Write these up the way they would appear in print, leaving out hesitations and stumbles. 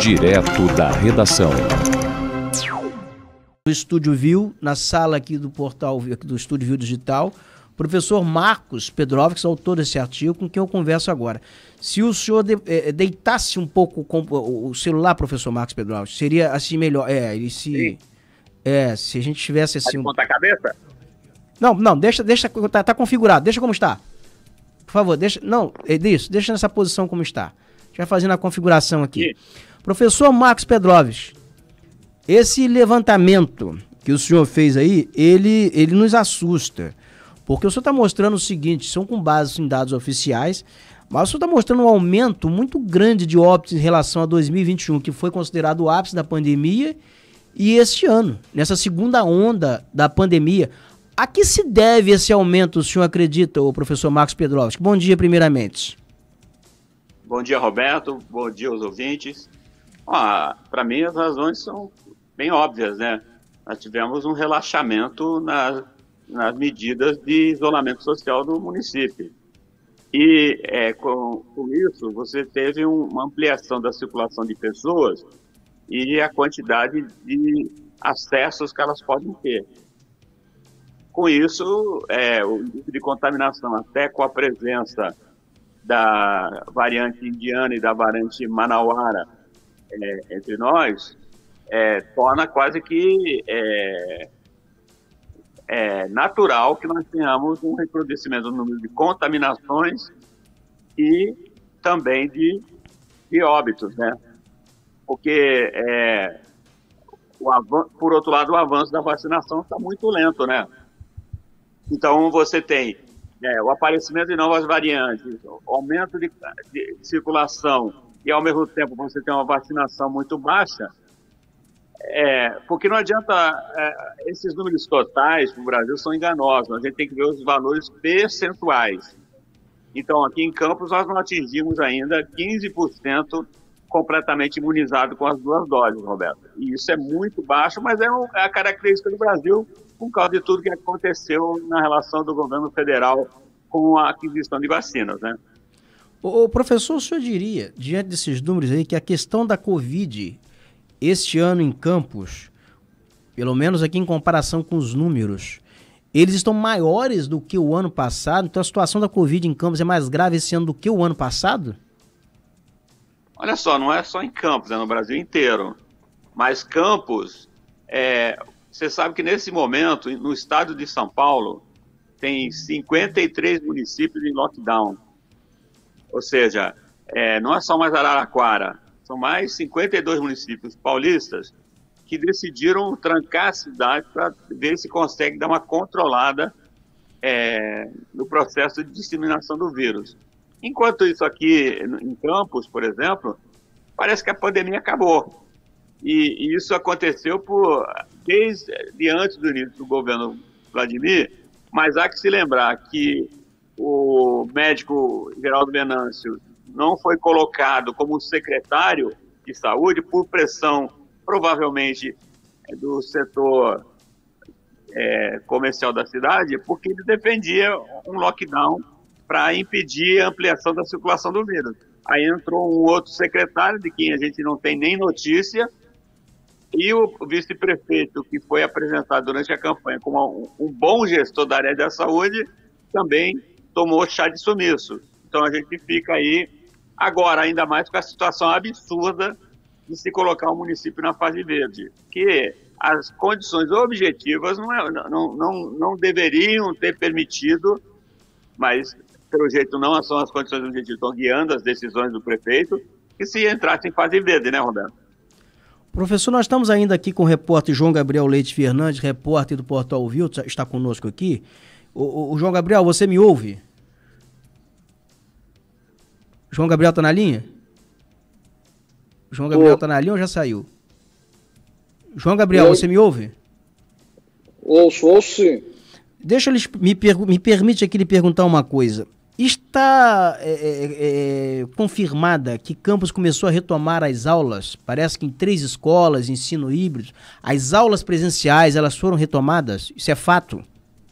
Direto da redação. Do Estúdio Viu, na sala aqui do portal aqui do Estúdio Viu Digital, o professor Marcos Pedrovski, autor desse artigo, com quem eu converso agora. Se o senhor deitasse um pouco o celular, professor Marcos Pedrovski, seria assim melhor. Se a gente tivesse assim. Pode contar a cabeça? Não, deixa, tá configurado, deixa como está. Por favor, deixa nessa posição como está. Já fazendo a configuração aqui. Professor Marcos Pedrovski, esse levantamento que o senhor fez aí, ele nos assusta. Porque o senhor está mostrando o seguinte, são com base em dados oficiais, mas o senhor está mostrando um aumento muito grande de óbitos em relação a 2021, que foi considerado o ápice da pandemia, e este ano, nessa segunda onda da pandemia. A que se deve esse aumento, o senhor acredita, o professor Marcos Pedrovski? Bom dia, primeiramente. Bom dia, Roberto. Bom dia aos ouvintes. Para mim, as razões são bem óbvias, né? Nós tivemos um relaxamento nas medidas de isolamento social do município. E com isso, você teve uma ampliação da circulação de pessoas e a quantidade de acessos que elas podem ter. Com isso, o índice de contaminação, até com a presença da variante indiana e da variante manauara entre nós, torna quase que natural que nós tenhamos um recrudescimento do número de contaminações e também de óbitos, né? Porque, por outro lado, o avanço da vacinação está muito lento, né? Então, você tem o aparecimento de novas variantes, o aumento de circulação e, ao mesmo tempo, você tem uma vacinação muito baixa, porque não adianta, esses números totais para o Brasil são enganosos, a gente tem que ver os valores percentuais. Então, aqui em Campos, nós não atingimos ainda 15% completamente imunizado com as 2 doses, Roberto. E isso é muito baixo, mas é a característica do Brasil por causa de tudo que aconteceu na relação do governo federal com a aquisição de vacinas, né? O professor, o senhor diria, diante desses números aí, que a questão da Covid, este ano em Campos, pelo menos aqui em comparação com os números, eles estão maiores do que o ano passado? Então a situação da Covid em Campos é mais grave esse ano do que o ano passado? Olha só, não é só em Campos, é no Brasil inteiro. Mas Campos, você sabe que nesse momento, no estado de São Paulo, tem 53 municípios em lockdown. Ou seja, não é só mais Araraquara, são mais 52 municípios paulistas que decidiram trancar a cidade para ver se consegue dar uma controlada no processo de disseminação do vírus. Enquanto isso aqui em Campos, por exemplo, parece que a pandemia acabou. E isso aconteceu desde antes do início do governo Vladimir, mas há que se lembrar que o médico Geraldo Venâncio não foi colocado como secretário de saúde por pressão, provavelmente, do setor comercial da cidade, porque ele defendia um lockdown para impedir a ampliação da circulação do vírus. Aí entrou um outro secretário, de quem a gente não tem nem notícia, e o vice-prefeito, que foi apresentado durante a campanha como um bom gestor da área da saúde, também tomou chá de sumiço. Então a gente fica aí, agora ainda mais com a situação absurda de se colocar o município na fase verde, que as condições objetivas não deveriam ter permitido, mas pelo jeito não são as condições objetivas, estão guiando as decisões do prefeito, que se entrasse em fase verde, né, Roberto? Professor, nós estamos ainda aqui com o repórter João Gabriel Leite Fernandes, repórter do Portal Viu, está conosco aqui. O João Gabriel, você me ouve? João Gabriel está na linha? João Gabriel está na linha ou já saiu? João Gabriel, você me ouve? Ouço sim. Deixa ele me permite aqui lhe perguntar uma coisa. Está confirmada que Campos começou a retomar as aulas? Parece que em 3 escolas, ensino híbrido, as aulas presenciais, elas foram retomadas? Isso é fato?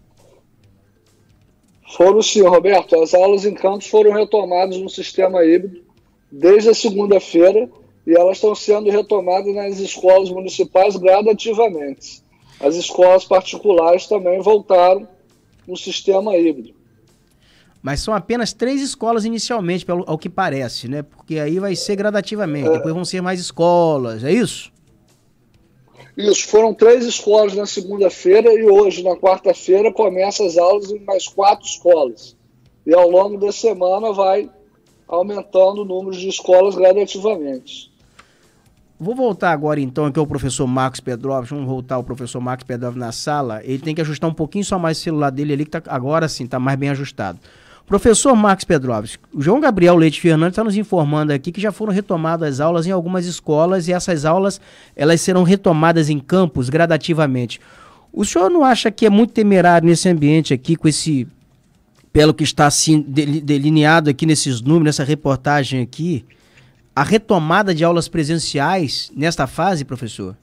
Foram sim, Roberto. As aulas em Campos foram retomadas no sistema híbrido desde a segunda-feira e elas estão sendo retomadas nas escolas municipais gradativamente. As escolas particulares também voltaram no sistema híbrido. Mas são apenas 3 escolas inicialmente, ao que parece, né? Porque aí vai ser gradativamente, depois vão ser mais escolas, é isso? Isso, foram 3 escolas na segunda-feira e hoje, na quarta-feira, começam as aulas em mais 4 escolas. E ao longo da semana vai aumentando o número de escolas gradativamente. Vou voltar agora então aqui ao professor Marcos Pedroves. Vamos voltar ao professor Marcos Pedroves na sala. Ele tem que ajustar um pouquinho só mais o celular dele ali, que tá, agora sim está mais bem ajustado. Professor Marcos Pedroves, o João Gabriel Leite Fernandes está nos informando aqui que já foram retomadas as aulas em algumas escolas e essas aulas elas serão retomadas em campos gradativamente. O senhor não acha que é muito temerário nesse ambiente aqui, com esse, pelo que está assim, delineado aqui nesses números, nessa reportagem aqui, a retomada de aulas presenciais nesta fase, professor?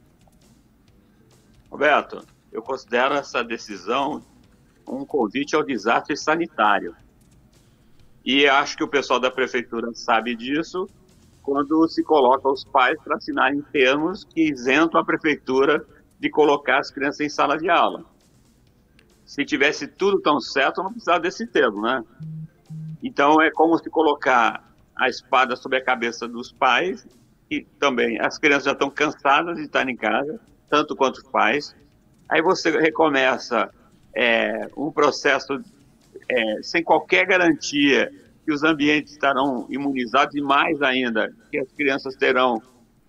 Roberto, eu considero essa decisão um convite ao desastre sanitário. E acho que o pessoal da prefeitura sabe disso quando se coloca os pais para assinarem termos que isentam a prefeitura de colocar as crianças em sala de aula. Se tivesse tudo tão certo, não precisava desse termo, né? Então é como se colocar a espada sobre a cabeça dos pais, e também as crianças já estão cansadas de estar em casa, tanto quanto os pais. Aí você recomeça um processo sem qualquer garantia que os ambientes estarão imunizados e mais ainda, que as crianças terão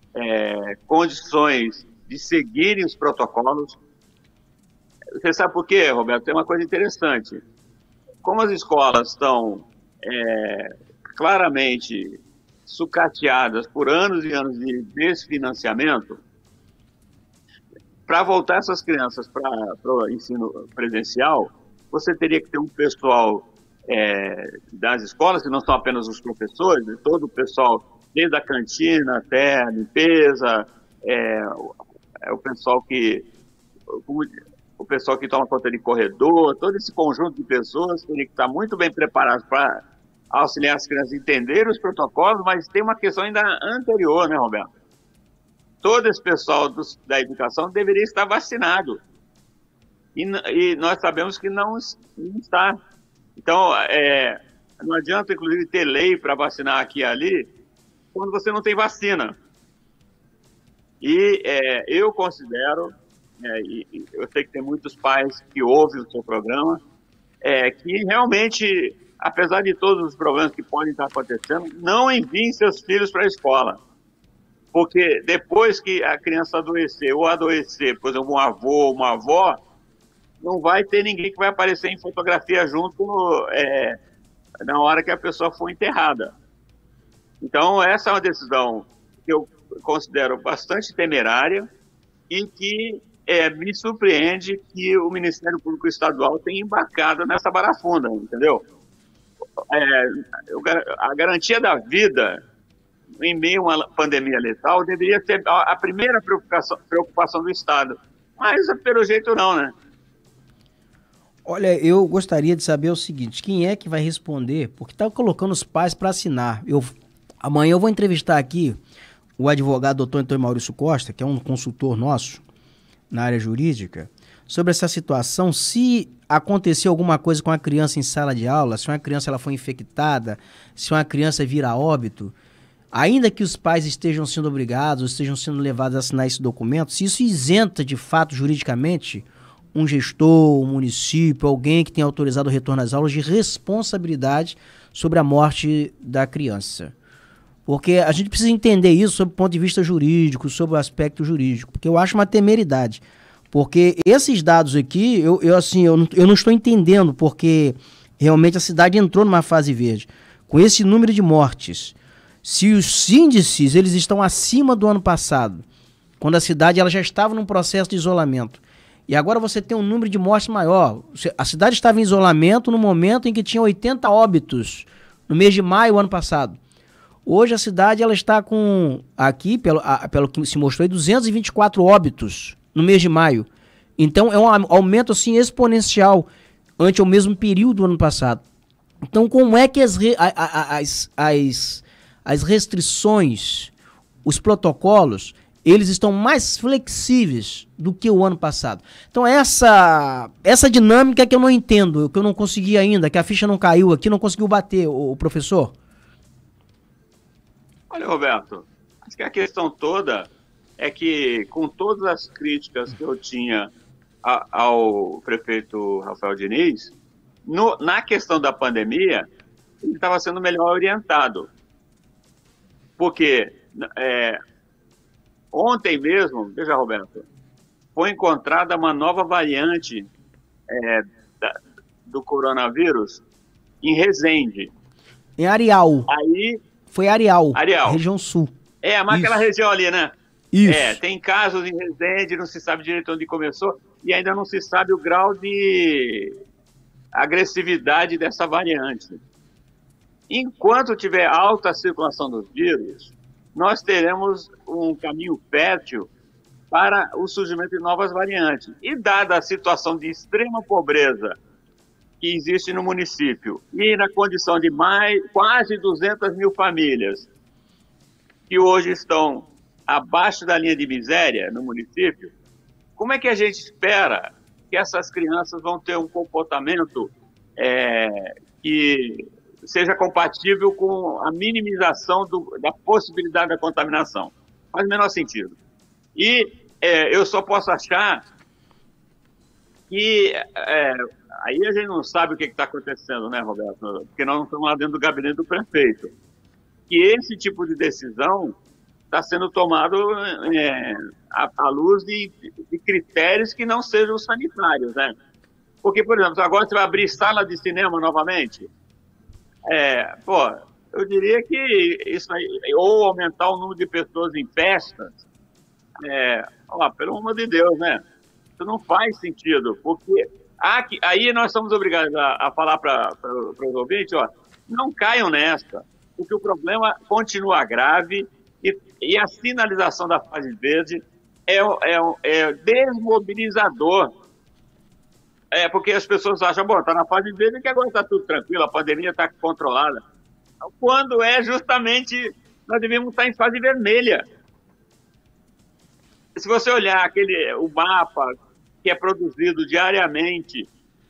condições de seguirem os protocolos. Você sabe por quê, Roberto? Tem uma coisa interessante. Como as escolas estão claramente sucateadas por anos e anos de desfinanciamento, para voltar essas crianças para o ensino presencial, você teria que ter um pessoal das escolas, que não são apenas os professores, todo o pessoal, desde a cantina até a limpeza, o pessoal que toma conta de corredor, todo esse conjunto de pessoas teria que estar muito bem preparados para auxiliar as crianças a entenderem os protocolos, mas tem uma questão ainda anterior, né, Roberto? Todo esse pessoal da educação deveria estar vacinado. E nós sabemos que não está. Então, não adianta, inclusive, ter lei para vacinar aqui e ali, quando você não tem vacina. E eu considero, e eu sei que tem muitos pais que ouvem o seu programa, que realmente, apesar de todos os problemas que podem estar acontecendo, não enviem seus filhos para a escola. Porque depois que a criança adoecer, por exemplo, um avô ou uma avó, não vai ter ninguém que vai aparecer em fotografia junto na hora que a pessoa for enterrada. Então, essa é uma decisão que eu considero bastante temerária e que me surpreende que o Ministério Público Estadual tenha embarcado nessa barafunda, entendeu? A garantia da vida em meio a uma pandemia letal deveria ser a primeira preocupação do Estado. Mas, pelo jeito, não, né? Olha, eu gostaria de saber o seguinte, quem é que vai responder? Porque está colocando os pais para assinar. Amanhã eu vou entrevistar aqui o advogado doutor Antônio Maurício Costa, que é um consultor nosso na área jurídica, sobre essa situação, se acontecer alguma coisa com a criança em sala de aula, se uma criança ela foi infectada, se uma criança vira óbito, ainda que os pais estejam sendo obrigados, estejam sendo levados a assinar esse documento, se isso isenta de fato juridicamente um gestor, um município, alguém que tenha autorizado o retorno às aulas de responsabilidade sobre a morte da criança. Porque a gente precisa entender isso sob o ponto de vista jurídico, sob o aspecto jurídico, porque eu acho uma temeridade. Porque esses dados aqui, eu não estou entendendo, porque realmente a cidade entrou numa fase verde. Com esse número de mortes, se os índices eles estão acima do ano passado, quando a cidade ela já estava num processo de isolamento, e agora você tem um número de mortes maior. A cidade estava em isolamento no momento em que tinha 80 óbitos, no mês de maio do ano passado. Hoje a cidade ela está com, aqui, pelo que se mostrou, 224 óbitos no mês de maio. Então é um aumento assim, exponencial ante o mesmo período do ano passado. Então como é que as restrições, os protocolos, eles estão mais flexíveis do que o ano passado. Então essa dinâmica que eu não entendo, que eu não consegui ainda, que a ficha não caiu aqui, não conseguiu bater, o professor. Olha, Roberto, acho que a questão toda é que, com todas as críticas que eu tinha ao prefeito Rafael Diniz, na questão da pandemia, ele estava sendo melhor orientado. Porque ontem mesmo, veja, Roberto, foi encontrada uma nova variante do coronavírus em Resende. Em Areal. Aí, foi Areal, Areal, região sul. Mas aquela região ali, né? Isso. Tem casos em Resende, não se sabe direito onde começou, e ainda não se sabe o grau de agressividade dessa variante. Enquanto tiver alta circulação dos vírus, nós teremos um caminho fértil para o surgimento de novas variantes. E dada a situação de extrema pobreza que existe no município, e na condição de quase 200 mil famílias que hoje estão abaixo da linha de miséria no município, como é que a gente espera que essas crianças vão ter um comportamento que seja compatível com a minimização da possibilidade da contaminação? Faz o menor sentido. E eu só posso achar que aí a gente não sabe o que está acontecendo, né, Roberto? Porque nós não estamos lá dentro do gabinete do prefeito. Que esse tipo de decisão está sendo tomado à luz de critérios que não sejam sanitários, né? Porque, por exemplo, agora você vai abrir sala de cinema novamente, eu diria que isso aí, ou aumentar o número de pessoas em festas, pelo amor de Deus, né? Isso não faz sentido, porque aí nós somos obrigados a falar para os ouvintes, não caiam nessa, porque o problema continua grave e a sinalização da fase verde é desmobilizador. Porque as pessoas acham, está na fase verde que agora está tudo tranquilo, a pandemia está controlada. Quando justamente nós devemos estar em fase vermelha. Se você olhar o mapa que é produzido diariamente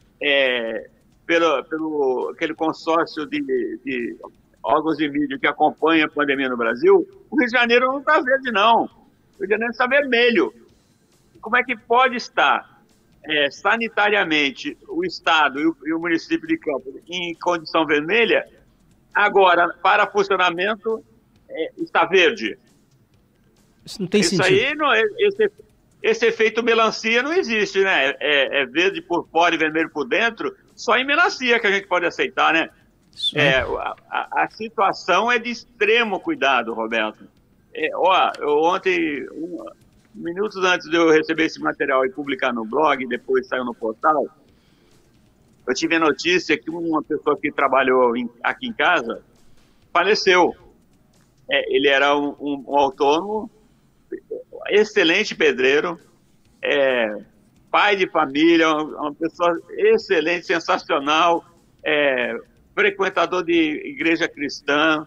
pelo aquele consórcio de órgãos de mídia que acompanha a pandemia no Brasil, o Rio de Janeiro não está verde, não. O Rio de Janeiro está vermelho. Como é que pode estar sanitariamente o Estado e o município de Campos em condição vermelha, agora, para funcionamento, está verde? Isso não tem sentido. Esse efeito melancia não existe, né? É verde por fora e vermelho por dentro, só em melancia que a gente pode aceitar, né? A situação é de extremo cuidado, Roberto. Ontem, minutos antes de eu receber esse material e publicar no blog, depois saiu no portal, eu tive a notícia que uma pessoa que trabalhou aqui em casa faleceu. Ele era um autônomo, excelente pedreiro, pai de família, uma pessoa excelente, sensacional, frequentador de igreja cristã,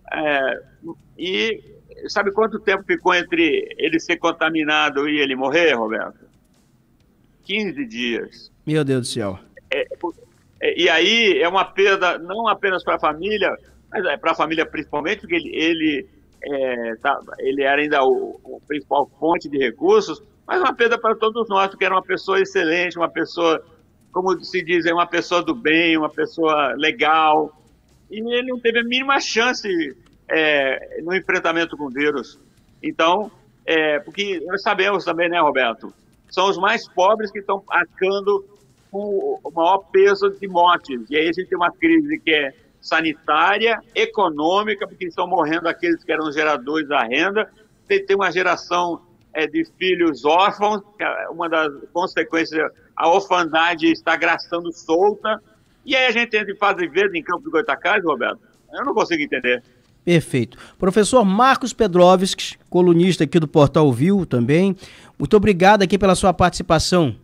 e sabe quanto tempo ficou entre ele ser contaminado e ele morrer, Roberto? 15 dias. Meu Deus do céu. E aí é uma perda não apenas para a família, mas para a família principalmente, porque ele era ainda o principal fonte de recursos, mas uma perda para todos nós, porque era uma pessoa excelente, uma pessoa, como se diz, uma pessoa do bem, uma pessoa legal, e ele não teve a mínima chance no enfrentamento com o vírus. Então, porque nós sabemos também, né, Roberto, são os mais pobres que estão arcando com o maior peso de mortes, e aí a gente tem uma crise que é sanitária, econômica, porque estão morrendo aqueles que eram geradores da renda, tem uma geração de filhos órfãos, uma das consequências, a orfandade está graçando solta, e aí a gente entra em fase verde em Campos do Goytacazes, Roberto? Eu não consigo entender. Perfeito. Professor Marcos Pedrovskis, colunista aqui do Portal Viu também, muito obrigado aqui pela sua participação.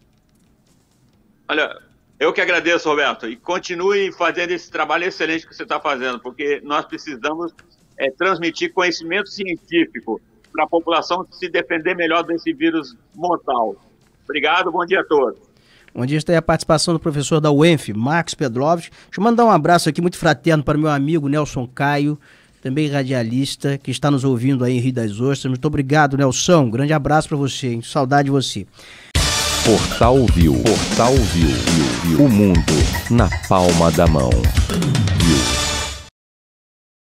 Olha, eu que agradeço, Roberto, e continue fazendo esse trabalho excelente que você está fazendo, porque nós precisamos transmitir conhecimento científico para a população se defender melhor desse vírus mortal. Obrigado, bom dia a todos. Bom dia, está aí a participação do professor da UENF, Marcos Pedrovski. Deixa eu mandar um abraço aqui muito fraterno para o meu amigo Nelson Caio, também radialista, que está nos ouvindo aí em Rio das Ostras. Muito obrigado, Nelson. Um grande abraço para você, hein? Saudade de você. Portal Viu. O mundo na palma da mão. Viu.